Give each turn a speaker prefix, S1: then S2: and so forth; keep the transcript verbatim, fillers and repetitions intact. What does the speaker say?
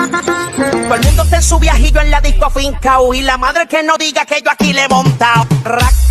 S1: Todo el mundo está en su viajillo en la disco fincao y la madre que no diga que yo aquí le he montado. Rack,